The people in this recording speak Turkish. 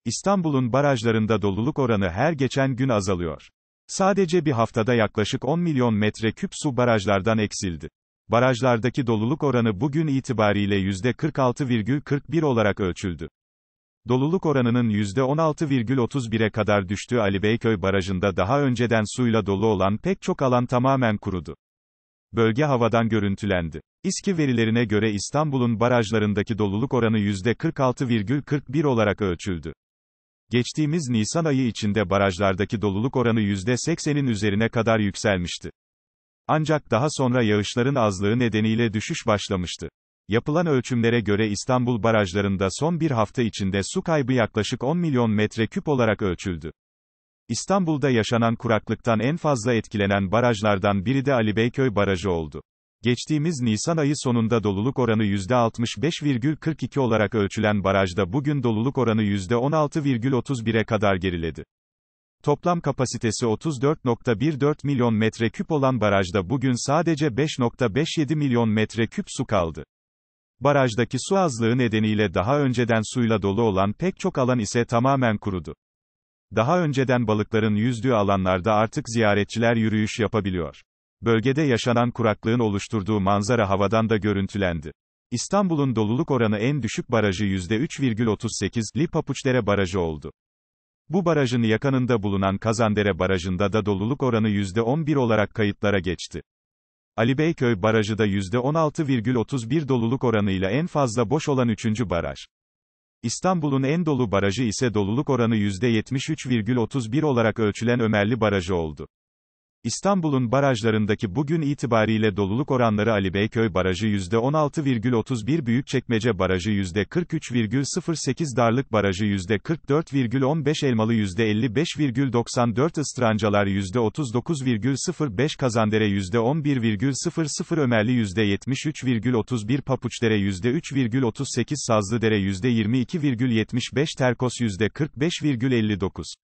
İstanbul'un barajlarında doluluk oranı her geçen gün azalıyor. Sadece bir haftada yaklaşık 10 milyon metreküp su barajlardan eksildi. Barajlardaki doluluk oranı bugün itibariyle %46,41 olarak ölçüldü. Doluluk oranının %16,31'e kadar düştüğü Ali Beyköy Barajı'nda daha önceden suyla dolu olan pek çok alan tamamen kurudu. Bölge havadan görüntülendi. İSKİ verilerine göre İstanbul'un barajlarındaki doluluk oranı %46,41 olarak ölçüldü. Geçtiğimiz Nisan ayı içinde barajlardaki doluluk oranı %80'in üzerine kadar yükselmişti. Ancak daha sonra yağışların azlığı nedeniyle düşüş başlamıştı. Yapılan ölçümlere göre İstanbul barajlarında son bir hafta içinde su kaybı yaklaşık 10 milyon metreküp olarak ölçüldü. İstanbul'da yaşanan kuraklıktan en fazla etkilenen barajlardan biri de Ali Beyköy Barajı oldu. Geçtiğimiz Nisan ayı sonunda doluluk oranı %65,42 olarak ölçülen barajda bugün doluluk oranı %16,31'e kadar geriledi. Toplam kapasitesi 34,14 milyon metreküp olan barajda bugün sadece 5,57 milyon metreküp su kaldı. Barajdaki su azlığı nedeniyle daha önceden suyla dolu olan pek çok alan ise tamamen kurudu. Daha önceden balıkların yüzdüğü alanlarda artık ziyaretçiler yürüyüş yapabiliyor. Bölgede yaşanan kuraklığın oluşturduğu manzara havadan da görüntülendi. İstanbul'un doluluk oranı en düşük barajı %3,38'li Papuçdere Barajı oldu. Bu barajın yakınında bulunan Kazandere Barajı'nda da doluluk oranı %11 olarak kayıtlara geçti. Ali Beyköy Barajı da %16,31 doluluk oranıyla en fazla boş olan 3. baraj. İstanbul'un en dolu barajı ise doluluk oranı %73,31 olarak ölçülen Ömerli Barajı oldu. İstanbul'un barajlarındaki bugün itibariyle doluluk oranları Ali Beyköy Barajı %16,31, Büyükçekmece Barajı %43,08, Darlık Barajı %44,15, Elmalı %55,94, Istrancalar %39,05, Kazandere %11,00, Ömerli %73,31, Papuçdere %3,38, Sazlıdere %22,75, Terkos %45,59.